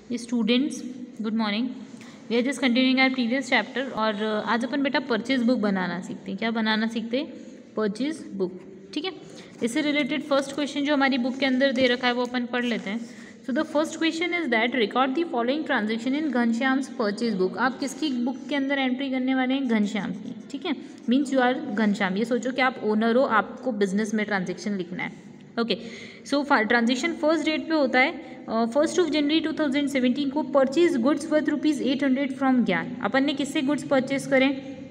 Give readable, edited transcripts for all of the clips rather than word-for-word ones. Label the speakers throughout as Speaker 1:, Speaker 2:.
Speaker 1: Students good morning. We are just continuing our previous chapter और आज अपन बेटा purchase book बनाना सीखते हैं। क्या बनाना सीखते हैं? Purchase book. ठीक है, इससे रिलेटेड फर्स्ट क्वेश्चन जो हमारी बुक के अंदर दे रखा है वो अपन पढ़ लेते हैं। So the first question is that record the following transaction in Ghanshyam's purchase book. आप किसकी बुक के अंदर एंट्री करने वाले हैं? घनश्याम की। ठीक है, मीन्स यू आर घनश्याम। ये सोचो कि आप ओनर हो, आपको बिजनेस में ट्रांजेक्शन लिखना है। Okay, so transaction first date पे होता है 1 जनवरी 2017 को। परचेज गुड्स वर्थ ₹800 फ्रॉम ज्ञान। अपन ने किससे गुड्स परचेज करें?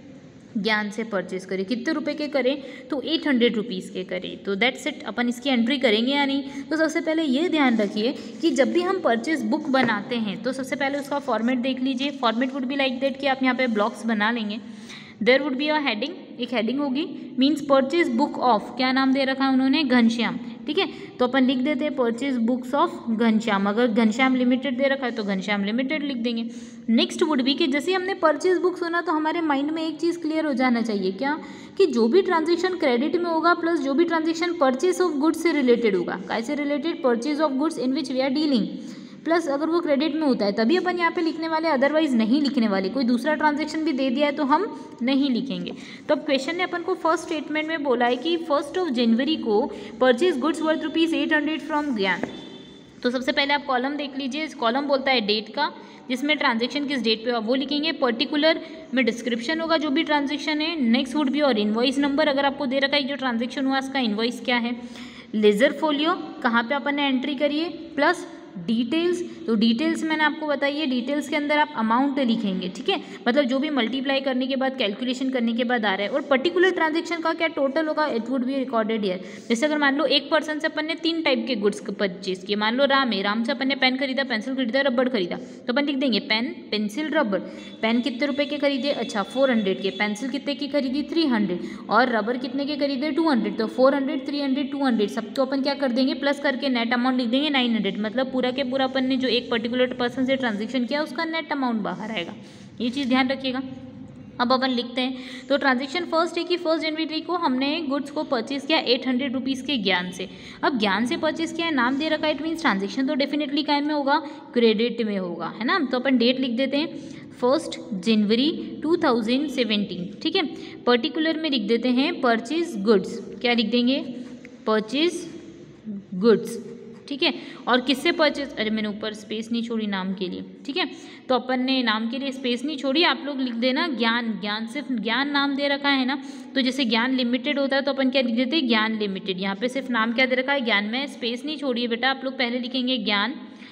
Speaker 1: ज्ञान से परचेज करें। कितने रुपए के करें? तो 800 रुपीज़ के करें। तो दैट्स इट। अपन इसकी एंट्री करेंगे या नहीं? तो सबसे पहले ये ध्यान रखिए कि जब भी हम परचेज बुक बनाते हैं तो सबसे पहले उसका फॉर्मेट देख लीजिए। Format would be like that कि आप यहाँ पे ब्लॉक्स बना लेंगे। There would be a heading, एक हेडिंग होगी, मीन्स परचेज बुक ऑफ, क्या नाम दे रखा है उन्होंने? घनश्याम। ठीक है, तो अपन लिख देते हैं परचेज बुक्स ऑफ घनश्याम। अगर घनश्याम लिमिटेड दे रखा है तो घनश्याम लिमिटेड लिख देंगे। नेक्स्ट वुड बी कि जैसे हमने परचेज बुक सुना तो हमारे माइंड में एक चीज़ क्लियर हो जाना चाहिए, क्या? कि जो भी ट्रांजेक्शन क्रेडिट में होगा प्लस जो भी ट्रांजेक्शन परचेज ऑफ गुड्स से रिलेटेड होगा, कैसे related? Purchase of goods in which we are dealing, plus अगर वो क्रेडिट में होता है तभी अपन यहाँ पे लिखने वाले, अदरवाइज नहीं लिखने वाले। कोई दूसरा ट्रांजेक्शन भी दे दिया है तो हम नहीं लिखेंगे। तो अब क्वेश्चन ने अपन को फर्स्ट स्टेटमेंट में बोला है कि 1 जनवरी को परचेज गुड्स वर्थ ₹800 फ्रॉम ज्ञान। तो सबसे पहले आप कॉलम देख लीजिए। कॉलम बोलता है डेट का, जिसमें ट्रांजेक्शन किस डेट पे हुआ वो लिखेंगे। पर्टिकुलर में डिस्क्रिप्शन होगा जो भी ट्रांजेक्शन है। Next would be our invoice number, अगर आपको दे रखा है जो ट्रांजेक्शन हुआ उसका इनवॉइस क्या है। लेजर फोलियो, कहाँ पे अपन ने एंट्री करिए, प्लस डिटेल्स। तो डिटेल्स मैंने आपको बताई है, डिटेल्स के अंदर आप अमाउंट लिखेंगे। ठीक है, मतलब जो भी मल्टीप्लाई करने के बाद, कैलकुलेशन करने के बाद आ रहा है। और पर्टिकुलर ट्रांजेक्शन का क्या टोटल होगा, it would be recorded here. जैसे अगर मान लो एक पर्सन से अपन ने 3 टाइप के गुड्स परचेज किए। मान लो राम है, राम से अपन ने पेन खरीदा, पेंसिल खरीदा, रबड़ खरीदा, तो अपन लिख देंगे पेन, पेंसिल, रबड़। पेन कितने रुपए के खरीदे? अच्छा 400 के। पेंसिल कितने की खरीदी? 300। और रबड़ कितने के खरीदे? 200। तो 400, 300, 200 सब तो अपन क्या कर देंगे? प्लस करके नेट अमाउंट लिख देंगे 900। मतलब पूरा के पूरा अपन ने जो एक पर्टिकुलर पर्सन से ट्रांजेक्शन किया उसका नेट अमाउंट बाहर आएगा। ये चीज़ ध्यान रखिएगा। अब अपन लिखते हैं। तो ट्रांजेक्शन फर्स्ट है कि 1 जनवरी को हमने गुड्स को परचेज किया 800 रुपीज़ के ज्ञान से। अब ज्ञान से परचेज किया है, नाम दे रखा है, इट मीन्स ट्रांजेक्शन तो डेफिनेटली काय में होगा? क्रेडिट में होगा, है ना। तो अपन डेट लिख देते हैं 1 जनवरी 2017। ठीक है, पर्टिकुलर में लिख देते हैं परचेज गुड्स। क्या लिख देंगे? Purchase goods. ठीक है, और किससे परचेज? अरे मैंने ऊपर स्पेस नहीं छोड़ी नाम के लिए। ठीक है, तो अपन ने नाम के लिए स्पेस नहीं छोड़ी। आप लोग लिख देना ज्ञान। ज्ञान सिर्फ ज्ञान नाम दे रखा है ना, तो जैसे ज्ञान लिमिटेड होता है तो अपन क्या लिख देते हैं? ज्ञान लिमिटेड। यहाँ पे सिर्फ नाम क्या दे रखा है? ज्ञान। में स्पेस नहीं छोड़ी है बेटा, आप लोग पहले लिखेंगे ज्ञान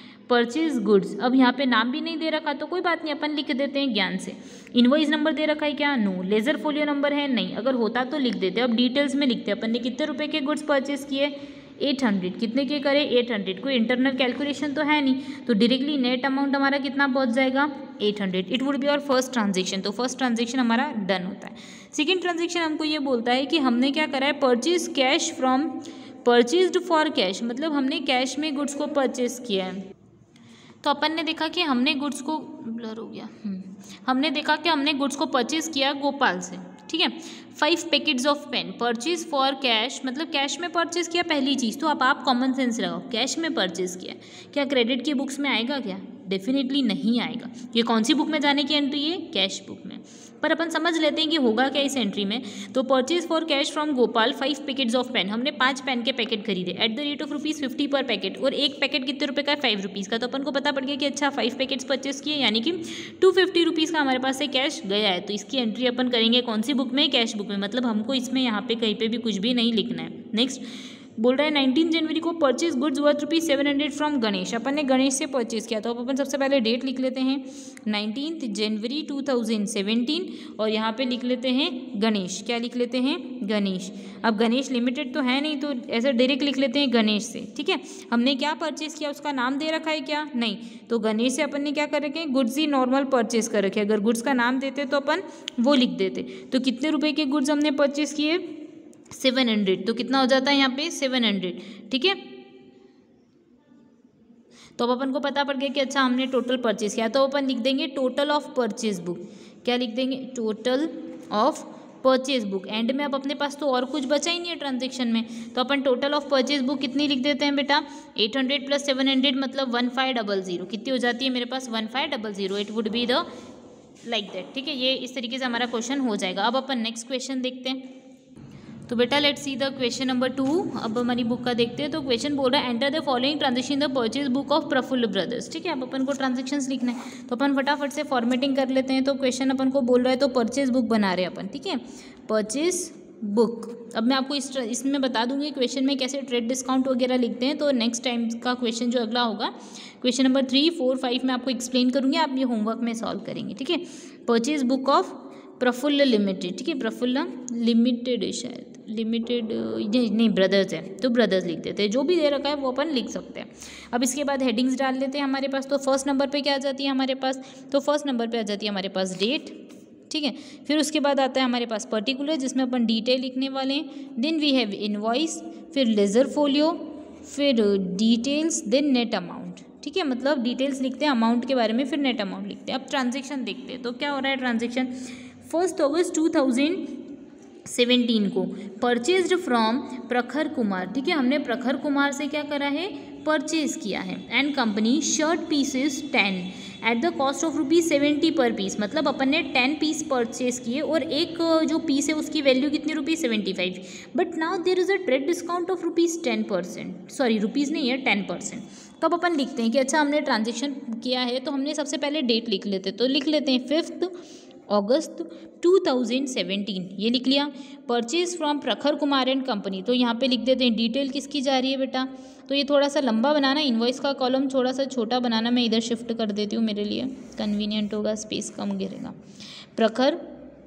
Speaker 1: परचेज गुड्स। अब यहाँ पे नाम भी नहीं दे रखा तो कोई बात नहीं, अपन लिख देते हैं ज्ञान से। इनवॉइस नंबर दे रखा है क्या? नो। लेजर फोलियो नंबर है? नहीं। अगर होता तो लिख देते। अब डिटेल्स में लिखते हैं अपन ने कितने रुपए के गुड्स परचेज किए? 800। कितने के करे? 800। कोई इंटरनल कैलकुलेशन तो है नहीं, तो डायरेक्टली नेट अमाउंट हमारा कितना पहुंच जाएगा? 800। It would be our first transaction. तो फर्स्ट ट्रांजेक्शन हमारा डन होता है। सेकेंड ट्रांजेक्शन हमको ये बोलता है कि हमने क्या करा है? Purchase cash from purchased for cash, मतलब हमने कैश में गुड्स को परचेज किया है। तो अपन ने देखा कि हमने गुड्स को, ब्लर हो गया, हमने देखा कि हमने गुड्स को परचेज किया गोपाल से। ठीक है, 5 packets of pen purchase for cash, मतलब कैश में परचेज किया पहली चीज़। तो अब आप कॉमन सेंस लगाओ, कैश में परचेज किया, क्या क्रेडिट की बुक्स में आएगा? क्या? डेफिनेटली नहीं आएगा। ये कौन सी बुक में जाने की एंट्री है? कैश बुक में। पर अपन समझ लेते हैं कि होगा क्या इस एंट्री में। तो purchase for cash from Gopal 5 packets of pen, हमने 5 पेन के पैकेट खरीदे एट द रेट ऑफ ₹50 पर पैकेट। और एक पैकेट कितने रुपए का है? 5 रुपीज़ का। तो अपन को पता पड़ गया कि अच्छा 5 पैकेट्स परचेज किए, यानी कि 250 रुपीज़ का हमारे पास से कैश गया है। तो इसकी एंट्री अपन करेंगे कौन सी बुक में? कैश बुक में। मतलब हमको इसमें यहाँ पे कहीं पे भी कुछ भी नहीं लिखना है। नेक्स्ट बोल रहा है 19 जनवरी को purchase goods worth ₹700 from Ganesh. अपन ने गणेश से परचेज किया, तो अब अपन सबसे पहले डेट लिख लेते हैं 19 जनवरी 2017 और यहाँ पे लिख लेते हैं गणेश। क्या लिख लेते हैं? गणेश। अब गणेश लिमिटेड तो है नहीं, तो ऐसे डायरेक्ट लिख लेते हैं गणेश से। ठीक है, हमने क्या परचेज किया उसका नाम दे रखा है क्या? नहीं। तो गणेश से अपन ने क्या कर रखे? गुड्स ही नॉर्मल परचेज कर रखे। अगर गुड्स का नाम देते तो अपन वो लिख देते। तो कितने रुपए के गुड्स हमने परचेज किए? 700। तो कितना हो जाता है यहाँ पे? 700। ठीक है, तो अब अपन को पता पड़ गया कि अच्छा हमने टोटल परचेज किया। तो अपन लिख देंगे टोटल ऑफ परचेज बुक। क्या लिख देंगे? Total of purchase book, end में अब अपने पास तो और कुछ बचा ही नहीं है ट्रांजेक्शन में, तो अपन टोटल ऑफ परचेज बुक कितनी लिख देते हैं बेटा, 800 + 700 मतलब 1500, कितनी हो जाती है मेरे पास 1500, it would be the like that, ठीक है। ये इस तरीके से हमारा क्वेश्चन हो जाएगा। अब अपन नेक्स्ट क्वेश्चन देखते हैं। तो बेटा let's see the question number 2। अब हमारी बुक का देखते हैं। तो क्वेश्चन बोल रहा है enter the following transaction the purchase book of Praful brothers, ठीक है। अब अपन को ट्रांजेक्शन्स लिखना है, तो अपन फटाफट से फॉर्मेटिंग कर लेते हैं। तो क्वेश्चन अपन को बोल रहा है तो परचेज बुक बना रहे हैं अपन, ठीक है, परचेज बुक। अब मैं आपको इसमें बता दूंगी क्वेश्चन में कैसे ट्रेड डिस्काउंट वगैरह लिखते हैं। तो नेक्स्ट टाइम का क्वेश्चन जो अगला होगा, क्वेश्चन नंबर 3, 4, 5 मैं आपको एक्सप्लेन करूँगी, आप ये होमवर्क में सॉल्व करेंगे, ठीक है। Purchase book of Praful limited, ठीक है, प्रफुल्ल लिमिटेड है शायद, लिमिटेड नहीं ब्रदर्स है, तो ब्रदर्स लिख देते हैं, जो भी दे रखा है वो अपन लिख सकते हैं। अब इसके बाद हेडिंग्स डाल लेते हैं हमारे पास। तो फर्स्ट नंबर पे क्या आ जाती है हमारे पास, तो फर्स्ट नंबर पे आ जाती है हमारे पास डेट, ठीक है। फिर उसके बाद आता है हमारे पास पर्टिकुलर, जिसमें अपन डिटेल लिखने वाले हैं। देन वी हैव इनवॉइस, फिर लेजर फोलियो, फिर डिटेल्स, देन नेट अमाउंट, ठीक है। मतलब डिटेल्स लिखते हैं अमाउंट के बारे में, फिर नेट अमाउंट लिखते हैं। अब ट्रांजेक्शन देखते हैं। तो क्या हो रहा है ट्रांजेक्शन, 1 अगस्त 2017 को परचेज्ड फ्रॉम प्रखर कुमार, ठीक है, हमने प्रखर कुमार से क्या करा है, परचेज किया है। And company shirt pieces 10 at the cost of ₹70 per piece, मतलब अपन ने 10 पीस परचेज किए और एक जो पीस है उसकी वैल्यू कितनी ₹75। But now there is a trade discount of ₹10%, sorry rupees नहीं है 10%। तो अब अपन लिखते हैं कि अच्छा हमने ट्रांजेक्शन किया है, तो हमने सबसे पहले डेट लिख लेते, तो लिख लेते हैं 5 अगस्त 2017, ये लिख लिया। परचेज फ्रॉम प्रखर कुमार एंड कंपनी, तो यहाँ पे लिख देते हैं डिटेल किसकी जा रही है बेटा, तो ये थोड़ा सा लंबा बनाना, इनवॉइस का कॉलम थोड़ा सा छोटा बनाना, मैं इधर शिफ्ट कर देती हूँ, मेरे लिए कन्वीनियंट होगा, स्पेस कम गिरेगा। प्रखर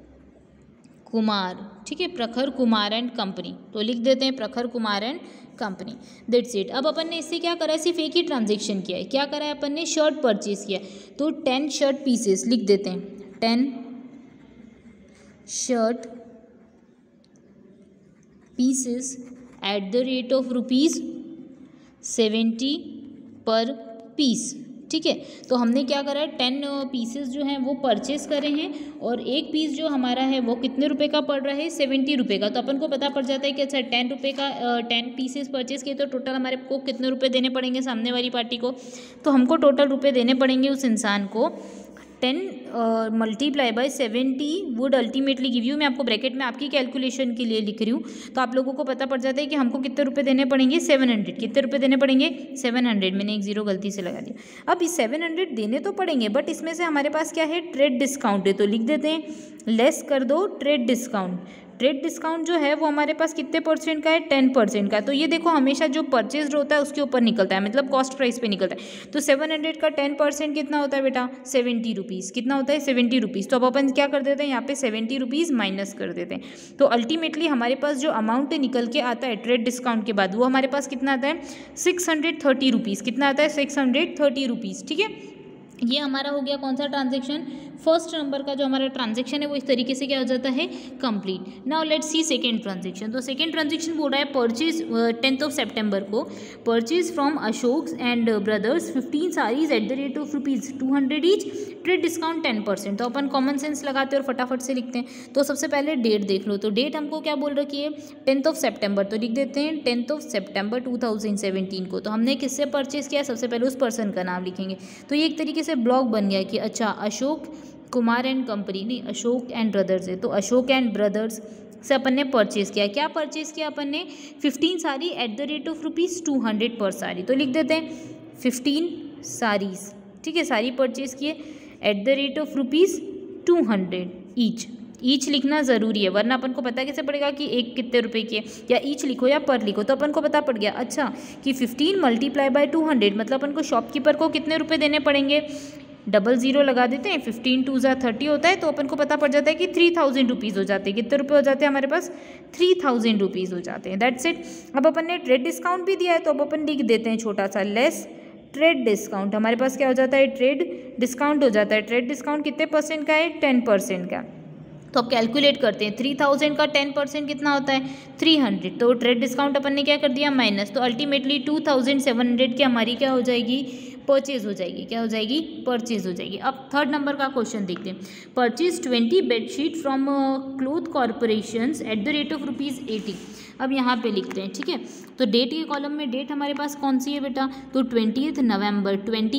Speaker 1: कुमार, ठीक है, प्रखर कुमार एंड कंपनी, तो लिख देते हैं Prakhar Kumar and company, that's it. अब अपन ने इससे क्या करा है, सिर्फ एक ही ट्रांजेक्शन किया है। क्या करा है अपन ने, शर्ट परचेज किया है, तो 10 शर्ट पीसेस लिख देते हैं, 10 shirt pieces at the rate of ₹70 per piece, ठीक है। तो हमने क्या करा है, 10 पीसेस जो हैं वो परचेस करे हैं, और एक पीस जो हमारा है वो कितने रुपए का पड़ रहा है, ₹70 का। तो अपन को पता पड़ जाता है कि अच्छा 10 रुपये का 10 पीसेस परचेस किए, तो टोटल हमारे को कितने रुपए देने पड़ेंगे सामने वाली पार्टी को, तो हमको टोटल रुपए देने पड़ेंगे उस इंसान को 10 multiply by 70 would ultimately give you, मैं आपको ब्रैकेट में आपकी कैलकुलेशन के लिए लिख रही हूँ, तो आप लोगों को पता पड़ जाता है कि हमको कितने रुपए देने पड़ेंगे, 700, कितने रुपए देने पड़ेंगे, 700, मैंने एक जीरो गलती से लगा दिया। अब इस 700 देने तो पड़ेंगे, बट इसमें से हमारे पास क्या है, ट्रेड डिस्काउंट है, तो लिख देते हैं लेस कर दो ट्रेड डिस्काउंट। ट्रेड डिस्काउंट जो है वो हमारे पास कितने % का है, 10% का। तो ये देखो हमेशा जो परचेज होता है उसके ऊपर निकलता है, मतलब कॉस्ट प्राइस पे निकलता है। तो 700 का 10% कितना होता है बेटा, ₹70, कितना होता है, ₹70। तो अब अपन क्या कर देते हैं, यहाँ पे ₹70 माइनस कर देते हैं। तो अल्टीमेटली हमारे पास जो अमाउंट निकल के आता है ट्रेड डिस्काउंट के बाद, वो हमारे पास कितना आता है, ₹630, कितना आता है, ₹630, ठीक है। ये हमारा हो गया कौन सा ट्रांजेक्शन, फर्स्ट नंबर का जो हमारा ट्रांजेक्शन है वो इस तरीके से क्या हो जाता है, complete. Now let's see second transaction. तो सेकंड ट्रांजेक्शन बोल रहा है परचेज 10 सितंबर को purchase from Ashok and brothers 15 saris at the rate of ₹200 each, trade discount 10%। तो अपन कॉमन सेंस लगाते हैं और फटाफट से लिखते हैं। तो सबसे पहले डेट देख लो, तो डेट हमको क्या बोल रखी है, 10 सितंबर, तो लिख देते हैं 10 सितंबर 2017 को। तो हमने किससे परचेज किया, सबसे पहले उस पर्सन का नाम लिखेंगे। तो ये एक तरीके से ब्लॉक बन गया कि अच्छा अशोक कुमार एंड कंपनी, नहीं अशोक एंड ब्रदर्स है, तो अशोक एंड ब्रदर्स से अपन ने परचेज किया। क्या परचेज किया अपन ने, 15 sari at the rate of ₹200 per sari, तो लिख देते हैं 15 साड़ीज, ठीक है, साड़ी परचेज किए at the rate of ₹200 each लिखना ज़रूरी है, वरना अपन को पता कैसे पड़ेगा कि एक कितने रुपए की है, या ईच लिखो या पर लिखो, तो अपन को पता पड़ गया अच्छा कि 15 मल्टीप्लाई बाय 200, मतलब अपन को शॉपकीपर को कितने रुपए देने पड़ेंगे, 00 लगा देते हैं, 15 2 ज़ा 30 होता है, तो अपन को पता पड़ जाता है कि 3000 रुपीज़ हो जाते हैं। कितने रुपए हो जाते हैं हमारे पास, 3000 रुपीज़ हो जाते हैं, दैट्स इट। अब अपन ने ट्रेड डिस्काउंट भी दिया है, तो अब अपन लिख देते हैं छोटा सा लेस ट्रेड डिस्काउंट। हमारे पास क्या हो जाता है, ट्रेड डिस्काउंट हो जाता है। ट्रेड डिस्काउंट कितने % का है, 10% का। तो अब कैलकुलेट करते हैं, 3000 का 10% कितना होता है, 300। तो ट्रेड डिस्काउंट अपन ने क्या कर दिया, माइनस, तो अल्टीमेटली 2700 की हमारी क्या हो जाएगी, परचेज हो जाएगी। क्या हो जाएगी? परचेज हो जाएगी। अब थर्ड नंबर का क्वेश्चन देखते हैं। Purchase 20 bedsheet from cloth corporation at the rate of ₹80। अब यहाँ पे लिखते हैं, ठीक है। तो डेट के कॉलम में डेट हमारे पास कौन सी है बेटा? तो 20 नवंबर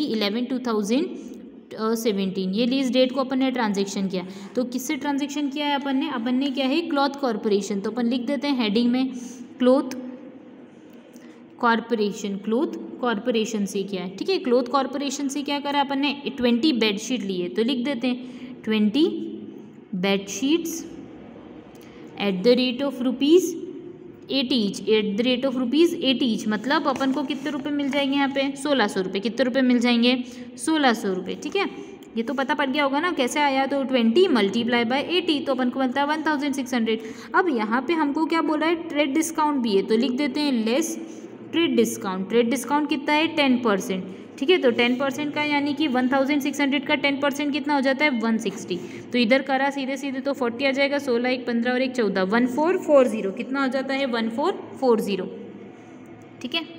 Speaker 1: 2017 ये लीज डेट को अपन ने ट्रांजेक्शन किया। तो किससे ट्रांजेक्शन किया है अपन ने किया है क्लॉथ कॉर्पोरेशन। तो अपन लिख देते हैं हेडिंग में क्लॉथ कॉर्पोरेशन से किया है, ठीक है। क्लॉथ कॉर्पोरेशन से क्या करा अपन ने? 20 बेडशीट लिए। तो लिख देते हैं 20 bedsheets at the rate of ₹80 each. At the rate of ₹80 each मतलब अपन को कितने रुपए मिल जाएंगे यहाँ पे? 1600 रुपये। कितने रुपये मिल जाएंगे? 1600 रुपये, ठीक है। ये तो पता पड़ गया होगा ना कैसे आया? तो 20 मल्टीप्लाई बाय 80 तो अपन को बनता है 1600। अब यहाँ पे हमको क्या बोला है? ट्रेड डिस्काउंट भी है। तो लिख देते हैं less trade discount. Trade discount कितना है? 10%, ठीक है। तो 10% का यानी कि 1600 का 10% कितना हो जाता है? 160। तो इधर करा सीधे सीधे तो 40 आ जाएगा। 16 1 15 और 1 14 1440। कितना हो जाता है? 1440, ठीक है।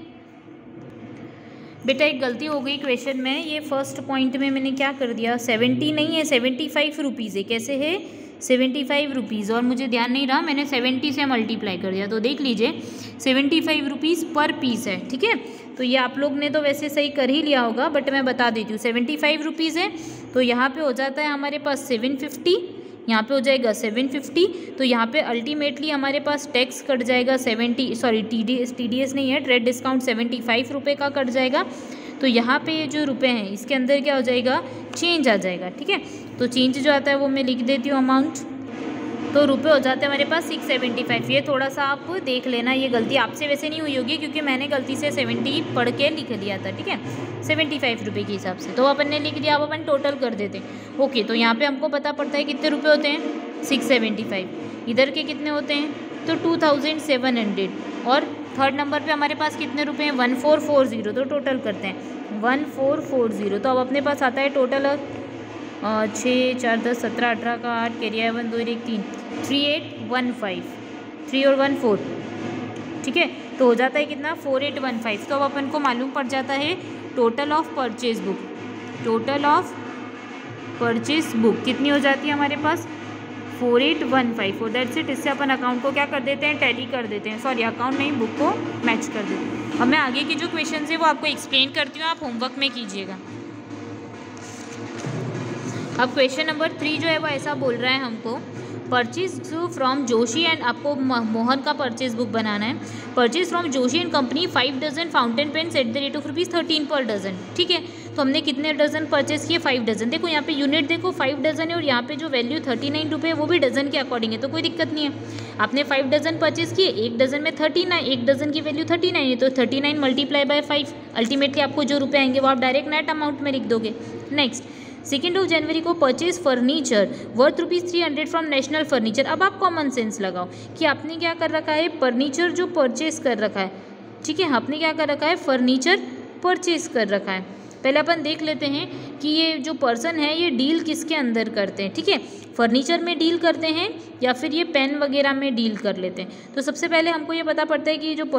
Speaker 1: बेटा एक गलती हो गई क्वेश्चन में। ये फर्स्ट पॉइंट में मैंने क्या कर दिया? 70 नहीं है, 75 रुपीज़ है। कैसे है? 75 रुपीज़। और मुझे ध्यान नहीं रहा, मैंने 70 से मल्टीप्लाई कर दिया। तो देख लीजिए 75 रुपीज़ पर पीस है, ठीक है। तो ये आप लोग ने तो वैसे सही कर ही लिया होगा, बट मैं बता देती हूँ 75 रुपीज़ है। तो यहाँ पे हो जाता है हमारे पास 750, यहाँ पे हो जाएगा 750। तो यहाँ पे अल्टीमेटली हमारे पास टैक्स कट जाएगा TDS नहीं है, ट्रेड डिस्काउंट 75 रुपये का कट जाएगा। तो यहाँ पे ये जो रुपए हैं इसके अंदर क्या हो जाएगा? चेंज आ जाएगा, ठीक है। तो चेंज जो आता है वो मैं लिख देती हूँ अमाउंट। तो रुपए हो जाते हैं हमारे पास 675। ये थोड़ा सा आप देख लेना, ये गलती आपसे वैसे नहीं हुई होगी क्योंकि मैंने गलती से 70 पढ़ के लिख लिया था, ठीक है। 75 रुपये के हिसाब से तो अपन ने लिख दिया। अब अपन टोटल कर देते हैं। ओके, तो यहाँ पे हमको पता पड़ता है कितने रुपए होते हैं? 675। इधर के कितने होते हैं? तो 2700। और थर्ड नंबर पे हमारे पास कितने रुपए हैं? 1440। तो टोटल करते हैं 1440। तो अब अपने पास आता है टोटल 6 4 10 17 18 का 8 कैरी 1 2 1 3 3815। 3 और 1 4, ठीक है। तो हो जाता है कितना? 4815। तो अब अपन को मालूम पड़ जाता है total of purchase book. Total of purchase book कितनी हो जाती है हमारे पास? 4815। For that's it. इससे अपन अकाउंट को क्या कर देते हैं? टैली कर देते हैं। सॉरी, अकाउंट नहीं, बुक को मैच कर देते हैं। अब मैं आगे की जो क्वेश्चन है वो आपको एक्सप्लेन करती हूँ, आप होमवर्क में कीजिएगा। अब क्वेश्चन नंबर 3 जो है वो ऐसा बोल रहा है हमको, परचेज फ्रॉम जोशी एंड, आपको मोहन का परचेज बुक बनाना है। Purchase from Joshi and company 5 dozen fountain pens at the rate of ₹13 per dozen, ठीक है। तो हमने कितने डजन परचेज किए? 5 डजन। देखो यहाँ पे यूनिट देखो 5 डजन है और यहाँ पे जो वैल्यू 39 रुपये वो भी डजन के अकॉर्डिंग है, तो कोई दिक्कत नहीं है। आपने 5 डजन परचेज किए, एक डजन में 39, एक डजन की वैल्यू 39 है, तो 39 मल्टीप्लाई बाय 5। अल्टीमेटली आपको जो रुपये आएंगे वो आप डायरेक्ट नेट अमाउंट में लिख दोगे। नेक्स्ट, 2 जनवरी को purchase furniture worth ₹300 from national furniture. अब आप कॉमन सेंस लगाओ कि आपने क्या कर रखा है? फर्नीचर जो परचेज कर रखा है, ठीक है। आपने क्या कर रखा है? फर्नीचर परचेज कर रखा है। पहले अपन देख लेते हैं कि ये जो पर्सन है ये डील किसके अंदर करते हैं, ठीक है। फर्नीचर में डील करते हैं या फिर ये पेन वगैरह में डील कर लेते हैं। तो सबसे पहले हमको ये पता पड़ता है कि ये जो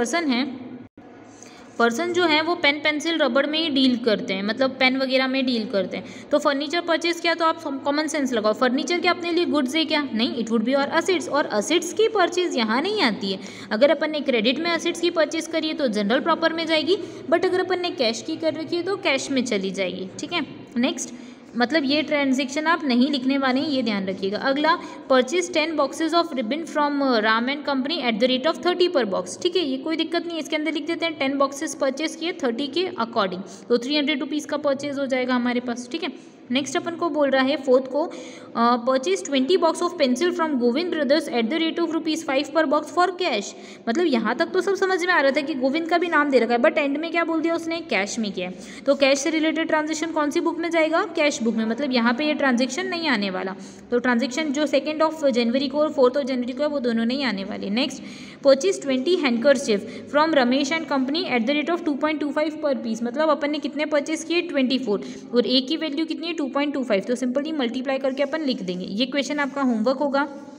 Speaker 1: पर्सन जो है वो पेन पेंसिल रबड़ में ही डील करते हैं, मतलब पेन वगैरह में डील करते हैं। तो फर्नीचर परचेज किया तो आप कॉमन सेंस लगाओ, फर्नीचर क्या अपने लिए गुड्स है क्या? नहीं, इट वुड बी और असेट्स। और असेट्स की परचेज यहाँ नहीं आती है। अगर अपन ने क्रेडिट में असेट्स की परचेज करी है तो जनरल प्रॉपर में जाएगी, बट अगर अपन ने कैश की कर रखी है तो कैश में चली जाएगी, ठीक है। नेक्स्ट, मतलब ये ट्रांजेक्शन आप नहीं लिखने वाले हैं, ये ध्यान रखिएगा। अगला, purchase 10 boxes of ribbon from Ram and company at the rate of 30 per box, ठीक है। ये कोई दिक्कत नहीं है, इसके अंदर लिख देते हैं 10 बॉक्सेस परचेज किए 30 के अकॉर्डिंग, तो 300 रुपीज़ का परचेज हो जाएगा हमारे पास, ठीक है। नेक्स्ट अपन को बोल रहा है फोर्थ को, purchase 20 box of pencil from Govind brothers at the rate of ₹5 per box for cash. मतलब यहाँ तक तो सब समझ में आ रहा था कि गोविंद का भी नाम दे रखा है, बट एंड में क्या बोल दिया उसने? कैश में किया है। तो कैश से रिलेटेड ट्रांजेक्शन कौन सी बुक में जाएगा? कैश बुक में। मतलब यहाँ पे ये ट्रांजेक्शन नहीं आने वाला। तो ट्रांजेक्शन जो 2 जनवरी को और 4 जनवरी को है वो दोनों नहीं आने वाले। Next, purchase 20 handkerchief from Ramesh and company at the rate of 2.25 per piece. मतलब अपन ने कितने परचेज किए? 24, और एक की वैल्यू कितनी है? 2.25। तो सिंपली मल्टीप्लाई करके अपन लिख देंगे। ये क्वेश्चन आपका होमवर्क होगा,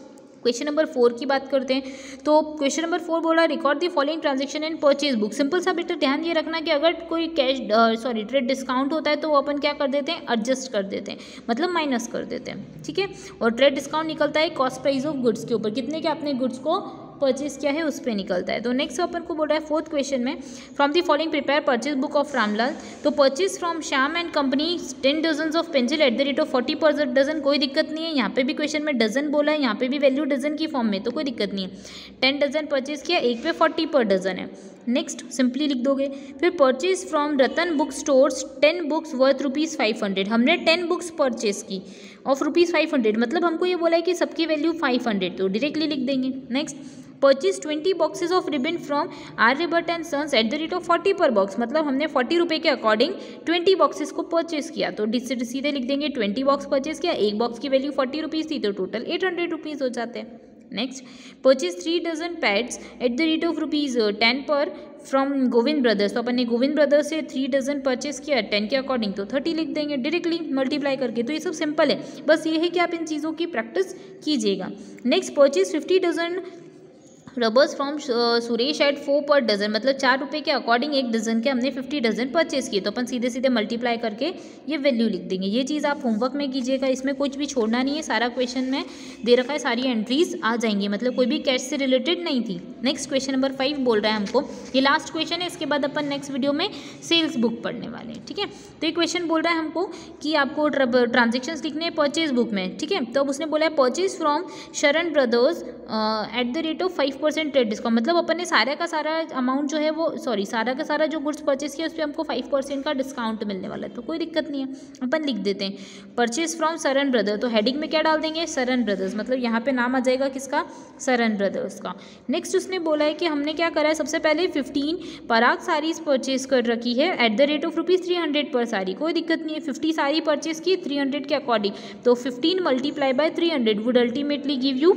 Speaker 1: क्वेश्चन नंबर 4 की बात करते हैं। तो क्वेश्चन नंबर 4 बोला record the following transaction in purchase book. Simple सा बेटा ध्यान ये रखना कि अगर कोई ट्रेड डिस्काउंट होता है तो वो अपन क्या कर देते हैं, एडजस्ट कर देते हैं, मतलब माइनस कर देते हैं, ठीक है। और ट्रेड डिस्काउंट निकलता है कॉस्ट प्राइस ऑफ गुड्स के ऊपर, कितने के आपने गुड्स को परचेज किया है उस पर निकलता है। तो नेक्स्ट अपन को बोल रहा है 4th क्वेश्चन में from the following prepare purchase book of Ramlal. तो purchase from Shyam and company 10 dozen of pencil at the rate of 40 per dozen. कोई दिक्कत नहीं है, यहाँ पे भी क्वेश्चन में डजन बोला है, यहाँ पे भी वैल्यू डजन की फॉर्म में, तो कोई दिक्कत नहीं है। 10 डजन परचेज किया, एक पे 40 पर डजन है। नेक्स्ट सिंपली लिख दोगे। फिर purchase from Ratan book stores 10 books worth ₹500। हमने 10 बुक्स परचेज की ऑफ ₹500, मतलब हमको ये बोला है कि सबकी वैल्यू 500, तो डायरेक्टली लिख देंगे। Next purchase 20 boxes of ribbon from Aryabhatt and sons at the rate of 40 per box, मतलब हमने 40 रुपये के अकॉर्डिंग 20 बॉक्सेस को परचेज किया, तो सीधे लिख देंगे 20 बॉक्स परचेज किया, एक बॉक्स की वैल्यू 40 रुपीज़ थी, तो टोटल 800 रुपीज़ हो जाते हैं। Next purchase 3 dozen pads at the rate of ₹10 per from Govind brothers. तो अपन ने गोविंद ब्रदर्स से 3 डजन परचेज किया 10 के अकॉर्डिंग, तो 30 लिख देंगे डायरेक्टली मल्टीप्लाई करके। तो ये सब सिंपल है, बस ये है कि आप इन चीज़ों की प्रैक्टिस कीजिएगा। Next purchase 50 dozen rubbers from Suresh at 4 per dozen, मतलब 4 रुपये के अकॉर्डिंग एक डजन के हमने 50 डजन परचेज किए, तो अपन सीधे सीधे मल्टीप्लाई करके ये वैल्यू लिख देंगे। ये चीज़ आप होमवर्क में कीजिएगा, इसमें कुछ भी छोड़ना नहीं है, सारा क्वेश्चन में दे रखा है, सारी एंट्रीज आ जाएंगी, मतलब कोई भी कैश से रिलेटेड नहीं थी। नेक्स्ट क्वेश्चन नंबर 5 बोल रहा है हमको, ये लास्ट क्वेश्चन है, इसके बाद अपन नेक्स्ट वीडियो में सेल्स बुक पढ़ने वाले हैं, ठीक है। तो ये क्वेश्चन बोल रहा है हमको कि आपको ट्रांजेक्शन्स लिखने हैं परचेज बुक में, ठीक है। तो अब उसने बोला है purchase from Sharan brothers at the rate of 5% trade discount, मतलब अपन ने सारा का सारा अमाउंट जो है वो सारा का सारा जो गुड्स परचेज किया उस पर हमको 5% का डिस्काउंट मिलने वाला है, तो कोई दिक्कत नहीं है, अपन लिख देते हैं परचेज फ्रॉम शरण ब्रदर। तो हेडिंग में क्या डाल देंगे, शरण ब्रदर्स, मतलब यहाँ पे नाम आ जाएगा किसका, शरण ब्रदर्स का। नेक्स्ट उसने बोला है कि हमने क्या करा है, सबसे पहले 15 पराग साड़ीज परचेज कर रखी है एट द रेट ऑफ ₹300 पर साड़ी, कोई दिक्कत नहीं है, 50 साड़ी परचेज की 300 के अकॉर्डिंग, तो 15 multiply by 300 would ultimately give you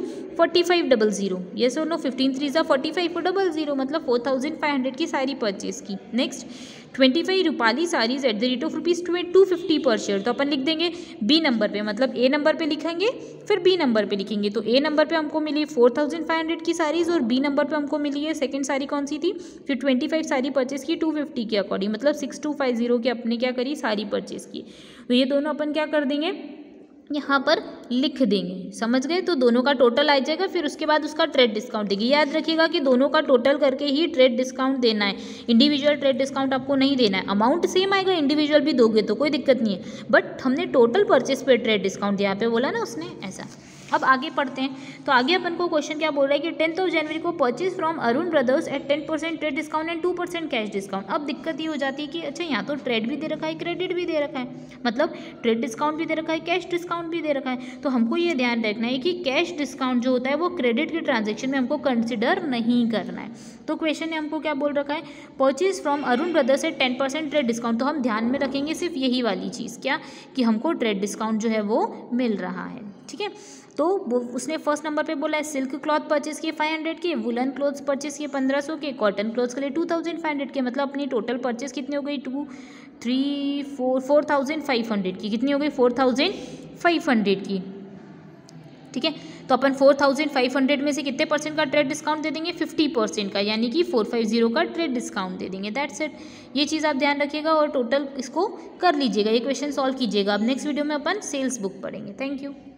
Speaker 1: 4500। ये सो नो 15 3 45 for 00, मतलब 4500 की साड़ी परचेज की। Next 25 Rupali saris at the rate of ₹250 per share, तो अपन लिख देंगे बी नंबर पे, मतलब ए नंबर पे लिखेंगे फिर बी नंबर पे लिखेंगे। तो ए नंबर पे हमको मिली 4500 की साड़ीज और बी नंबर पे हमको मिली है सेकंड साड़ी कौन सी थी, फिर 25 साड़ी परचेज की 250 के अकॉर्डिंग, मतलब 6250 की अपने क्या करी, साड़ी परचेज की। तो ये दोनों अपन क्या कर देंगे, यहाँ पर लिख देंगे, समझ गए। तो दोनों का टोटल आ जाएगा, फिर उसके बाद उसका ट्रेड डिस्काउंट देगी। याद रखिएगा कि दोनों का टोटल करके ही ट्रेड डिस्काउंट देना है, इंडिविजुअल ट्रेड डिस्काउंट आपको नहीं देना है। अमाउंट सेम आएगा, इंडिविजुअल भी दोगे तो कोई दिक्कत नहीं है, बट हमने टोटल परचेज पे ट्रेड डिस्काउंट यहाँ पे बोला ना उसने, ऐसा। अब आगे पढ़ते हैं, तो आगे अपन को क्वेश्चन क्या बोल रहा है कि 10 जनवरी को purchase from Arun brothers at 10% trade discount and 2% cash discount. अब दिक्कत ये हो जाती है कि अच्छा यहाँ तो ट्रेड भी दे रखा है, क्रेडिट भी दे रखा है, मतलब ट्रेड डिस्काउंट भी दे रखा है, कैश डिस्काउंट भी दे रखा है। तो हमको ये ध्यान रखना है कि कैश डिस्काउंट जो होता है वो क्रेडिट के ट्रांजेक्शन में हमको कंसिडर नहीं करना है। तो क्वेश्चन ने हमको क्या बोल रखा है, purchase from Arun brothers at 10% trade discount, तो हम ध्यान में रखेंगे सिर्फ यही वाली चीज़, क्या कि हमको ट्रेड डिस्काउंट जो है वो मिल रहा है, ठीक है। तो वो उसने फर्स्ट नंबर पे बोला है सिल्क क्लॉथ परचेज किए 500 के, वुलन क्लॉथ्स परचेज किए 1500 के, कॉटन क्लॉथ्स के लिए 2500 के, मतलब अपनी टोटल परचेज कितनी हो गई 2 3 4 4500 की, कितनी हो गई 4500 की, ठीक है। तो अपन 4500 में से कितने परसेंट का ट्रेड डिस्काउंट दे देंगे, 50% का, यानी कि 450 का ट्रेड डिस्काउंट दे देंगे, दैट्स इट। ये चीज़ आप ध्यान रखिएगा और टोटल इसको कर लीजिएगा, ये क्वेश्चन सॉल्व कीजिएगा। अब नेक्स्ट वीडियो में अपन सेल्स बुक पढ़ेंगे। Thank you.